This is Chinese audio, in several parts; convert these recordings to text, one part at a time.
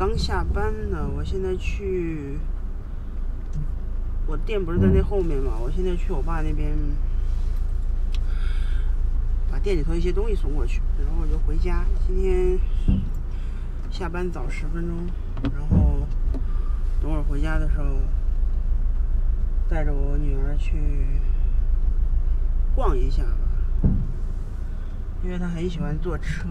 刚下班呢，我现在去，我店不是在那后面嘛，我现在去我爸那边，把店里头一些东西送过去，然后我就回家。今天下班早10分钟，然后等会儿回家的时候，带着我女儿去逛一下吧，因为她很喜欢坐车。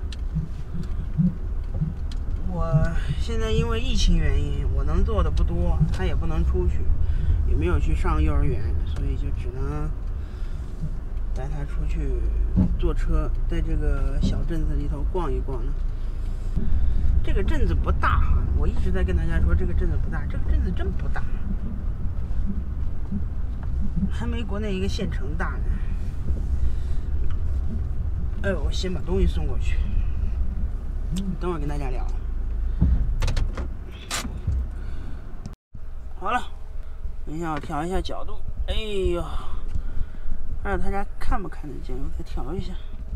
我现在因为疫情原因，我能做的不多，她也不能出去，也没有去上幼儿园，所以就只能带她出去坐车，在这个小镇子里头逛一逛了。这个镇子不大哈，我一直在跟大家说这个镇子不大，这个镇子真不大，还没国内一个县城大呢。我先把东西送过去，等会儿跟大家聊。好了，等一下我调一下角度。哎呦，不知道大家看不看得见，我再调一下。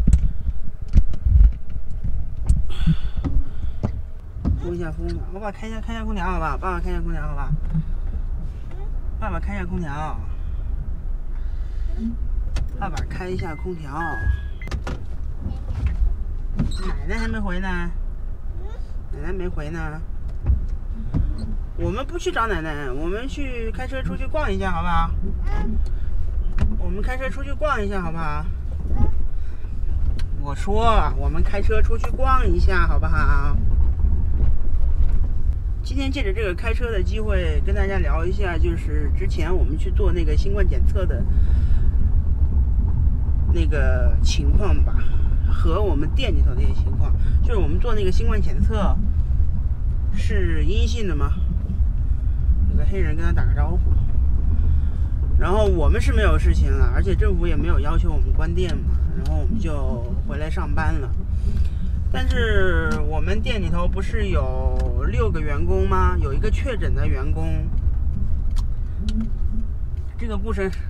通一下风吧，我把开一下空调，好吧？爸爸开一下空调，好吧？爸爸开一下空调。爸爸开一下空调。奶奶还没回呢。奶奶没回呢。我们不去找奶奶，我们去开车出去逛一下，好不好？我们开车出去逛一下，好不好？我说，我们开车出去逛一下，好不好？今天借着这个开车的机会，跟大家聊一下，就是之前我们去做那个新冠检测的那个情况吧，和我们店里头的一些情况。就是我们做那个新冠检测是阴性的嘛，有个黑人跟他打个招呼，然后我们是没有事情了，而且政府也没有要求我们关店嘛，然后我们就回来上班了。但是我们店里头不是有6个员工吗？有一个确诊的员工。这个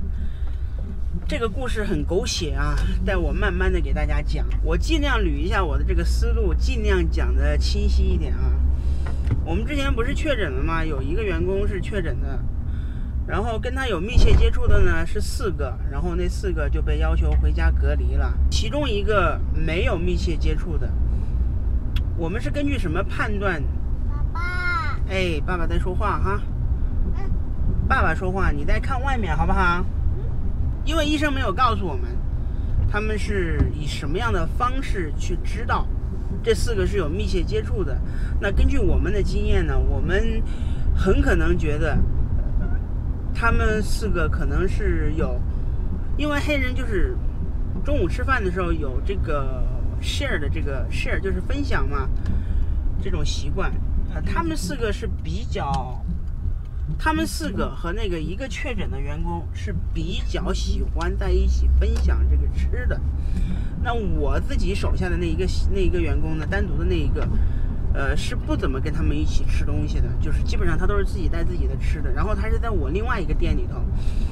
故事很狗血啊，待我慢慢的给大家讲。我尽量捋一下我的这个思路，尽量讲的清晰一点啊。我们之前不是确诊了吗？有一个员工是确诊的，然后跟他有密切接触的呢是4个，然后那4个就被要求回家隔离了。其中一个没有密切接触的，我们是根据什么判断？ 爸爸， 爸爸在说话哈。爸爸说话，你在看外面好不好？因为医生没有告诉我们，他们是以什么样的方式去知道这4个是有密切接触的。那根据我们的经验呢，我们很可能觉得他们4个可能是有，因为黑人就是中午吃饭的时候有这个 share 的这个 share 就是分享嘛，这种习惯。他们4个是比较，他们4个和那个一个确诊的员工是比较喜欢在一起分享这个吃的。那我自己手下的那一个员工呢，单独的那一个，是不怎么跟他们一起吃东西的，就是基本上他都是自己带自己的吃的。然后他是在我另外一个店里头，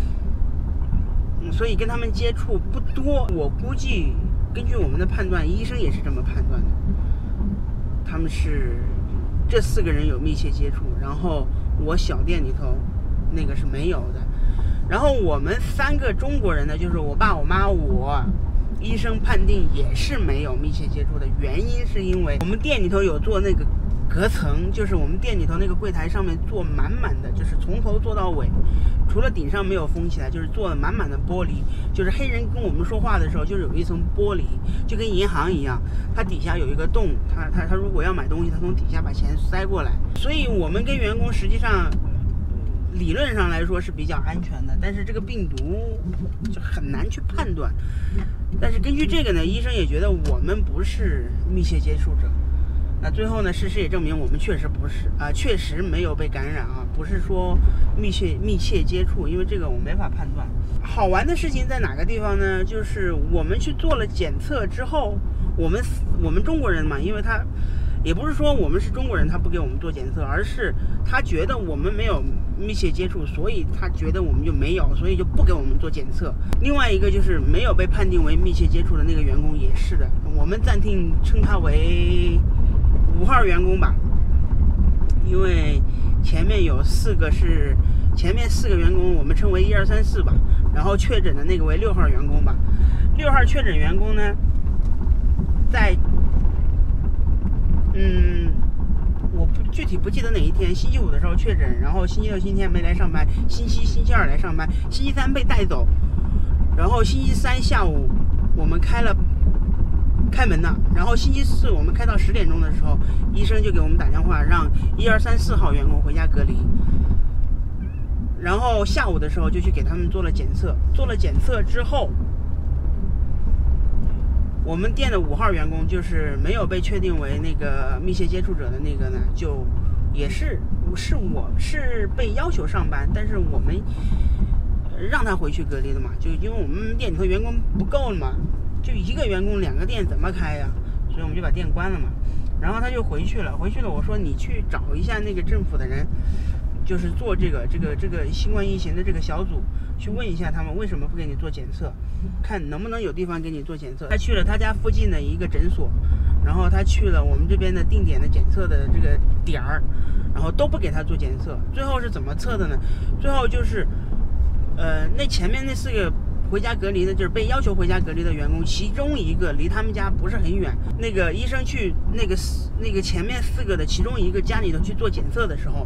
所以跟他们接触不多。我估计根据我们的判断，医生也是这么判断的，他们是这4个人有密切接触，然后我小店里头那个是没有的。然后我们3个中国人呢，就是我爸、我妈、我，医生判定也是没有密切接触的。原因是因为我们店里头有做那个隔层，就是我们店里头那个柜台上面做满满的，就是从头做到尾，除了顶上没有封起来，就是做了满满的玻璃。就是黑人跟我们说话的时候，就是有一层玻璃，就跟银行一样，它底下有一个洞，他如果要买东西，他从底下把钱塞过来。所以我们跟员工实际上理论上来说是比较安全的，但是这个病毒就很难去判断。但是根据这个呢，医生也觉得我们不是密切接触者。那最后呢，事实也证明我们确实不是确实没有被感染啊，不是说密切接触，因为这个我没法判断。好玩的事情在哪个地方呢？就是我们去做了检测之后，我们中国人嘛，因为他也不是说我们是中国人他不给我们做检测，而是他觉得我们没有密切接触，所以他觉得我们就没有，所以就不给我们做检测。另外一个就是没有被判定为密切接触的那个员工也是的，我们暂定称他为5号员工吧。 因为前面4个员工，我们称为1、2、3、4吧，然后确诊的那个为6号员工吧。6号确诊员工呢，在我具体不记得哪一天，星期五的时候确诊，然后星期六、星期天没来上班，星期一、星期二来上班，星期三被带走，然后星期三下午我们开门了，然后星期四我们开到10点钟的时候，医生就给我们打电话让1、2、3、4号员工回家隔离，然后下午的时候就去给他们做了检测，做了检测之后，我们店的5号员工就是没有被确定为那个密切接触者的那个呢，就也是被要求上班，但是我们让他回去隔离的嘛，就因为我们店里头员工不够了嘛，就1个员工2个店怎么开呀？所以我们就把店关了嘛。然后他就回去了，我说你去找一下那个政府的人，就是做这个新冠疫情的这个小组，去问一下他们为什么不给你做检测，看能不能有地方给你做检测。他去了他家附近的一个诊所，然后他去了我们这边的定点的检测的这个点儿，然后都不给他做检测。最后是怎么测的呢？最后就是那前面那4个回家隔离的，就是被要求回家隔离的员工，其中一个离他们家不是很远，那个医生去那个前面4个的其中一个家里头去做检测的时候，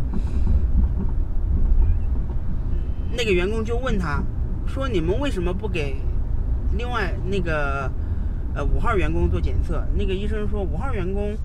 那个员工就问他说：“你们为什么不给另外那个5号员工做检测？”那个医生说：“5号员工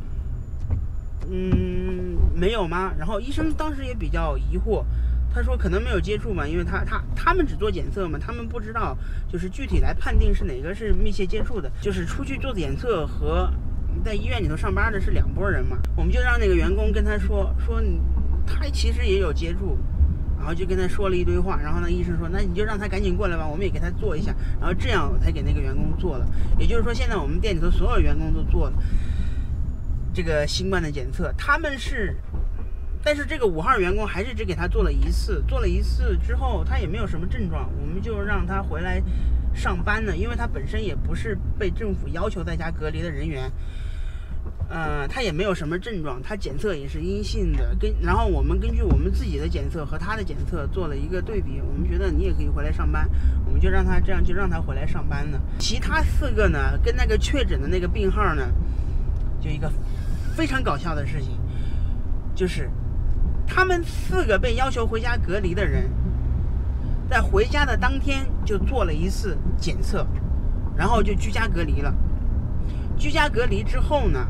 没有吗？”然后医生当时也比较疑惑，他说可能没有接触嘛，因为他们只做检测嘛，他们不知道就是具体来判定是哪个是密切接触的，就是出去做检测和在医院里头上班的是2拨人嘛。我们就让那个员工跟他说他其实也有接触，然后就跟他说了一堆话，然后呢医生说那你就让他赶紧过来吧，我们也给他做一下，然后这样才给那个员工做了。也就是说现在我们店里头所有员工都做了这个新冠的检测，但是这个5号员工还是只给他做了一次之后他也没有什么症状，我们就让他回来上班呢，因为他本身也不是被政府要求在家隔离的人员，他也没有什么症状，他检测也是阴性的，然后我们根据我们自己的检测和他的检测做了一个对比，我们觉得你也可以回来上班，我们就让他这样，就让他回来上班呢。其他4个呢，跟那个确诊的那个病号呢，就一个非常搞笑的事情，就是他们4个被要求回家隔离的人，在回家的当天就做了一次检测，然后就居家隔离了。居家隔离之后呢，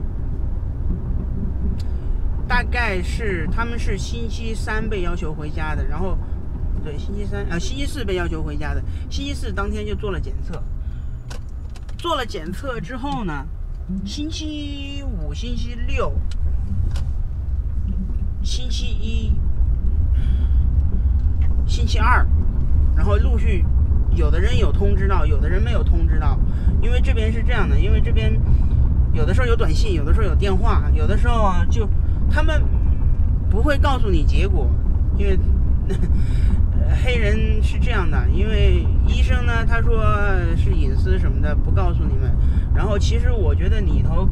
大概是他们是星期3被要求回家的，然后对星期4被要求回家的，星期4当天就做了检测。做了检测之后呢，星期5、星期6、星期1、星期2，然后陆续有的人有通知到，有的人没有通知到。因为这边是这样的，因为这边有的时候有短信，有的时候有电话，有的时候啊就他们不会告诉你结果，因为黑人是这样的，因为医生呢他说是隐私什么的不告诉你们，然后其实我觉得里头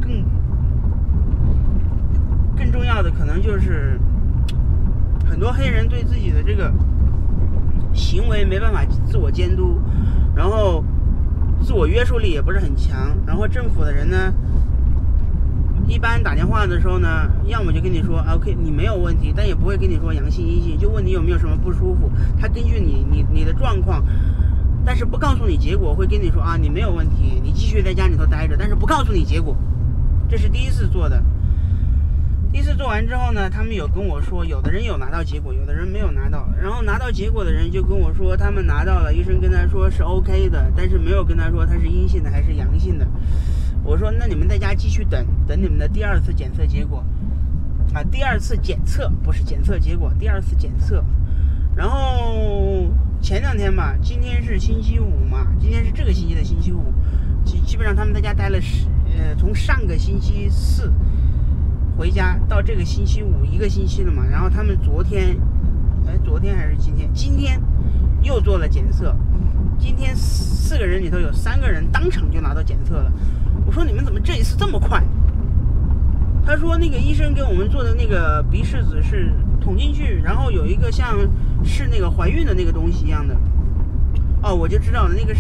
更重要的可能就是很多黑人对自己的这个行为没办法自我监督，然后自我约束力也不是很强，然后政府的人呢一般打电话的时候呢，要么就跟你说 OK 你没有问题，但也不会跟你说阳性阴性，就问你有没有什么不舒服，他根据你的状况，但是不告诉你结果，会跟你说啊你没有问题，你继续在家里头待着，但是不告诉你结果。这是第一次做的。第一次做完之后呢，他们有跟我说，有的人有拿到结果，有的人没有拿到。然后拿到结果的人就跟我说，他们拿到了，医生跟他说是 OK 的，但是没有跟他说他是阴性的还是阳性的。我说那你们在家继续等你们的第2次检测结果啊，第2次检测不是检测结果，第2次检测。然后前2天嘛，今天是星期5嘛，今天是这个星期的星期5，基本上他们在家待了从上个星期4回家到这个星期51个星期了嘛，然后他们昨天还是今天又做了检测，今天4个人里头有3个人当场就拿到检测了。我说你们怎么这一次这么快？他说那个医生给我们做的那个鼻拭子是捅进去，然后有一个像是那个怀孕的那个东西一样的。哦，我就知道了，那个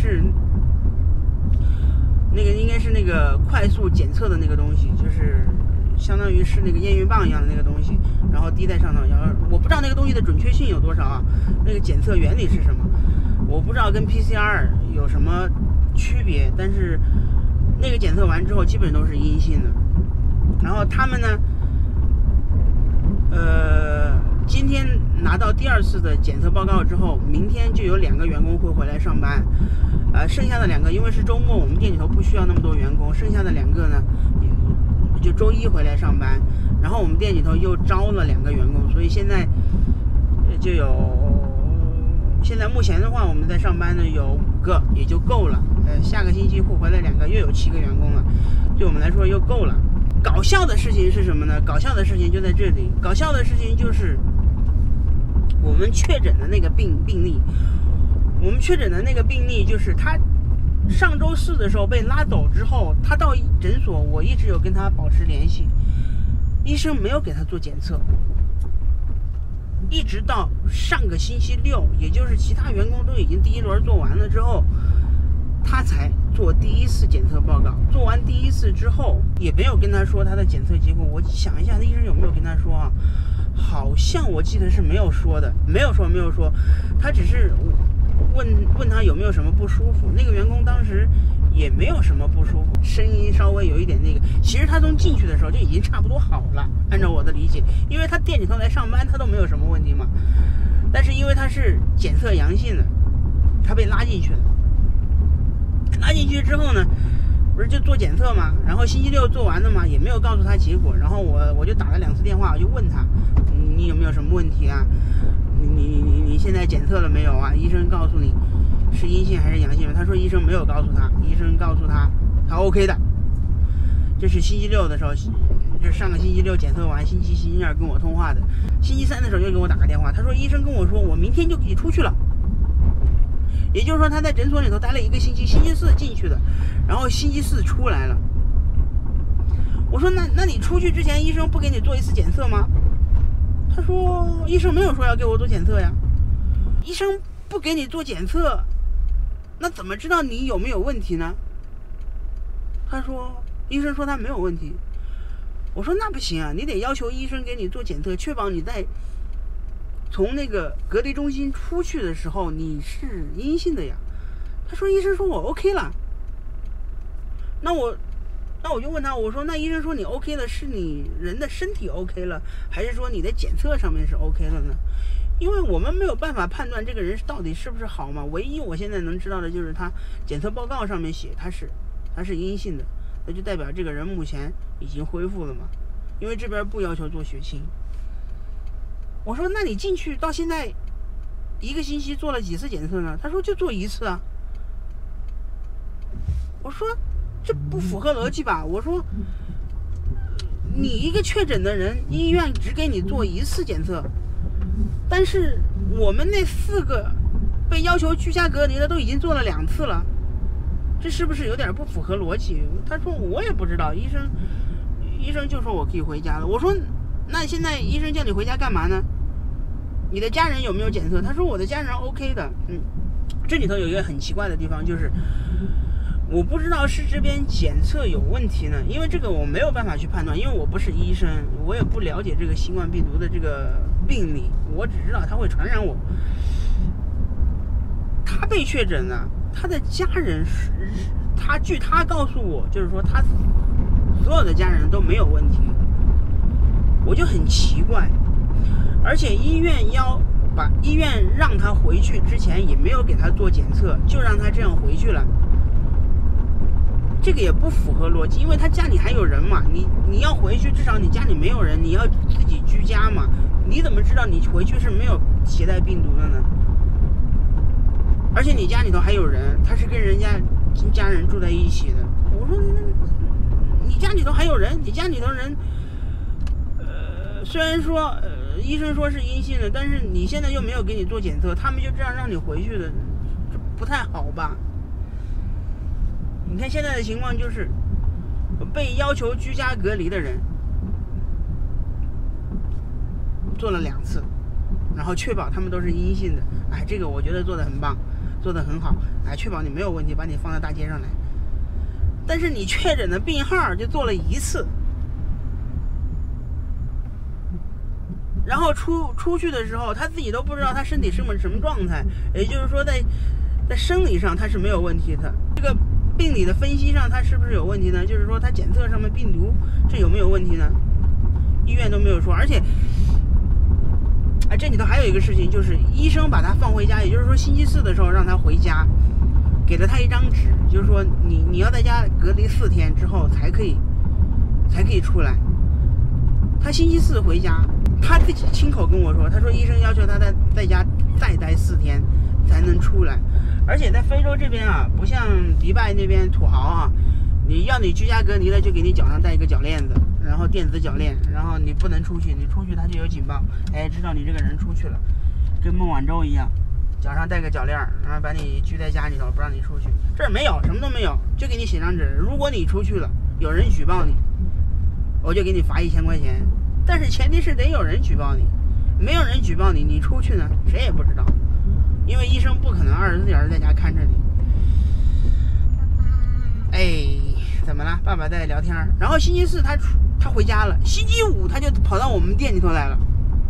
应该是那个快速检测的那个东西，就是相当于是那个验孕棒一样的那个东西，然后滴在上头。然后我不知道那个东西的准确性有多少啊，那个检测原理是什么，我不知道跟 PCR 有什么区别，但是那个检测完之后基本都是阴性的。然后他们呢，今天拿到第2次的检测报告之后，明天就有2个员工会回来上班，剩下的2个因为是周末，我们店里头不需要那么多员工，剩下的2个呢，就周一回来上班。然后我们店里头又招了2个员工，所以现在就现在目前的话，我们在上班的有5个，也就够了。下个星期会回来2个，又有7个员工了，对我们来说又够了。搞笑的事情是什么呢？搞笑的事情就在这里。搞笑的事情就是我们确诊的那个病例，我们确诊的那个病例就是他上周4的时候被拉走之后，他到诊所，我一直有跟他保持联系，医生没有给他做检测，一直到上个星期6，也就是其他员工都已经第1轮做完了之后，他才做第1次检测报告。做完第1次之后，也没有跟他说他的检测结果。我想一下，医生有没有跟他说啊？好像我记得是没有说的，没有说，他只是问他有没有什么不舒服。那个员工当时也没有什么不舒服，声音稍微有一点那个。其实他从进去的时候就已经差不多好了，按照我的理解，因为他店里头来上班，他都没有什么问题嘛。但是因为他是检测阳性的，他被拉进去了。拉进去之后呢，不是就做检测嘛，然后星期6做完的嘛，也没有告诉他结果。然后我就打了2次电话，我就问他，你有没有什么问题啊？你现在检测了没有啊？医生告诉你是阴性还是阳性？他说医生没有告诉他，医生告诉他 OK 的。这是星期6的时候，就是上个星期6检测完，星期2跟我通话的。星期3的时候又给我打个电话，他说医生跟我说我明天就可以出去了。也就是说他在诊所里头待了1个星期，星期4进去的，然后星期4出来了。我说那你出去之前医生不给你做1次检测吗？他说医生没有说要给我做检测呀。医生不给你做检测，那怎么知道你有没有问题呢？他说医生说他没有问题。我说那不行啊，你得要求医生给你做检测，确保你在从那个隔离中心出去的时候你是阴性的呀。他说医生说我 OK 了。那我就问他，我说那医生说你 OK 了，是你人的身体 OK 了，还是说你的检测上面是 OK 了呢？因为我们没有办法判断这个人到底是不是好嘛。唯一我现在能知道的就是他检测报告上面写他是阴性的，那就代表这个人目前已经恢复了嘛。因为这边不要求做血清。我说那你进去到现在1个星期做了几次检测呢？他说就做1次啊。我说这不符合逻辑吧。我说你一个确诊的人，医院只给你做1次检测，但是我们那4个被要求居家隔离的都已经做了2次了，这是不是有点不符合逻辑？他说我也不知道，医生就说我可以回家了。我说那现在医生叫你回家干嘛呢？你的家人有没有检测？他说我的家人 OK 的。这里头有一个很奇怪的地方，就是我不知道是这边检测有问题呢，因为这个我没有办法去判断，因为我不是医生，我也不了解这个新冠病毒的这个病理，我只知道它会传染我。他被确诊了，他的家人据他告诉我，就是说他所有的家人都没有问题。我就很奇怪，而且医院让他回去之前也没有给他做检测，就让他这样回去了。这个也不符合逻辑，因为他家里还有人嘛，你要回去，至少你家里没有人，你要自己居家嘛，你怎么知道你回去是没有携带病毒的呢？而且你家里头还有人，他是跟家人住在一起的。我说你家里头还有人，你家里头人虽然说医生说是阴性的，但是你现在又没有给你做检测，他们就这样让你回去的，这不太好吧？你看现在的情况就是被要求居家隔离的人， 做了2次，然后确保他们都是阴性的。哎，这个我觉得做得很棒，做得很好。哎，确保你没有问题，把你放到大街上来。但是你确诊的病号就做了1次，然后出去的时候，他自己都不知道他身体是什么状态。也就是说在生理上他是没有问题的，这个病理的分析上他是不是有问题呢？就是说他检测上面病毒这有没有问题呢？医院都没有说。而且这里头还有一个事情，就是医生把他放回家，也就是说星期4的时候让他回家，给了他一张纸，就是说你要在家隔离4天之后才可以出来。他星期4回家，他自己亲口跟我说，他说医生要求他在家再待4天才能出来。而且在非洲这边啊，不像迪拜那边土豪啊，你居家隔离了就给你脚上戴一个脚链子，然后电子脚链，然后你不能出去，你出去他就有警报，哎，知道你这个人出去了，跟孟晚舟一样，脚上戴个脚链，然后把你拘在家里头不让你出去。这儿没有，什么都没有，就给你写张纸，如果你出去了，有人举报你，我就给你罚1000块钱。但是前提是得有人举报你，没有人举报你，你出去呢，谁也不知道，因为医生不可能24小时在家看着你。哎，怎么了？爸爸在聊天。然后星期4他回家了，星期5他就跑到我们店里头来了。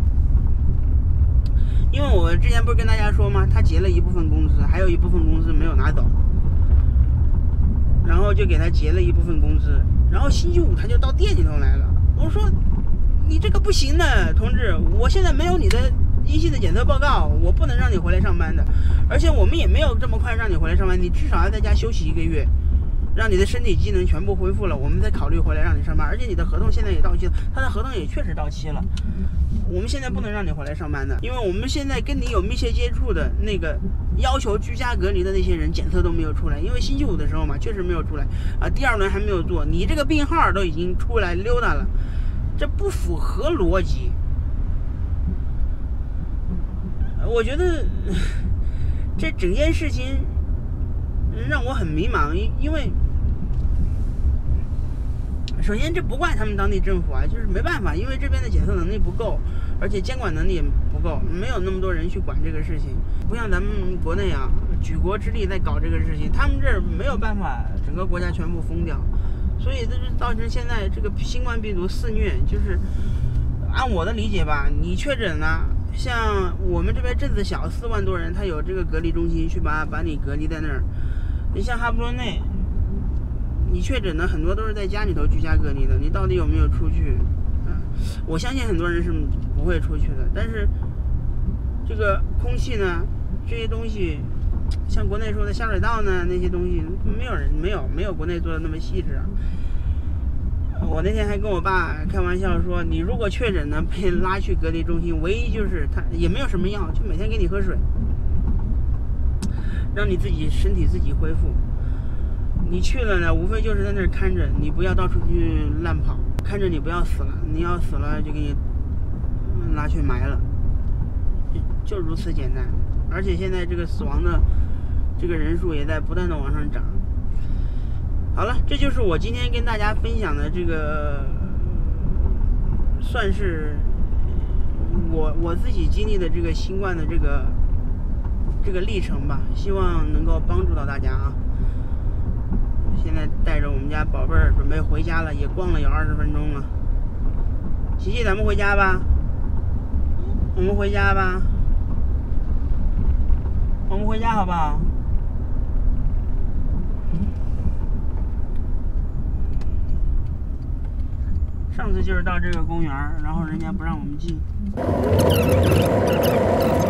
因为我之前不是跟大家说吗？他结了一部分工资，还有一部分工资没有拿走，然后就给他结了一部分工资。然后星期5他就到店里头来了。我说你这个不行的，同志，我现在没有你的阴性的检测报告，我不能让你回来上班的。而且我们也没有这么快让你回来上班，你至少要在家休息1个月，让你的身体机能全部恢复了，我们再考虑回来让你上班。而且你的合同现在也到期了，他的合同也确实到期了，我们现在不能让你回来上班的，因为我们现在跟你有密切接触的那个要求居家隔离的那些人检测都没有出来，因为星期5的时候嘛，确实没有出来啊，第2轮还没有做，你这个病号都已经出来溜达了，这不符合逻辑。我觉得这整件事情让我很迷茫，因为首先这不怪他们当地政府啊，就是没办法，因为这边的检测能力不够，而且监管能力也不够，没有那么多人去管这个事情。不像咱们国内啊，举国之力在搞这个事情，他们这儿没有办法整个国家全部封掉，所以这就造成现在这个新冠病毒肆虐。就是按我的理解吧，你确诊了，像我们这边镇子小，4万多人，他有这个隔离中心去把你隔离在那儿。你像哈布罗内，你确诊的很多都是在家里头居家隔离的，你到底有没有出去？我相信很多人是不会出去的。但是这个空气呢，这些东西，像国内说的下水道呢，那些东西没有国内做的那么细致啊。我那天还跟我爸开玩笑说，你如果确诊呢，被拉去隔离中心，唯一就是他也没有什么药，就每天给你喝水，让你自己身体自己恢复。你去了呢，无非就是在那儿看着你，不要到处去乱跑，看着你不要死了，你要死了就给你拉去埋了，就如此简单。而且现在这个死亡的这个人数也在不断的往上涨。好了，这就是我今天跟大家分享的这个，算是我自己经历的这个新冠的这个历程吧，希望能够帮助到大家啊。现在带着我们家宝贝儿准备回家了，也逛了有20分钟了。琪琪，咱们回家吧。我们回家吧。我们回家好不好？上次就是到这个公园，然后人家不让我们进。